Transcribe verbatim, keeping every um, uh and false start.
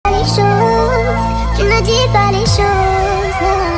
Les choses, tu ne dis pas les choses.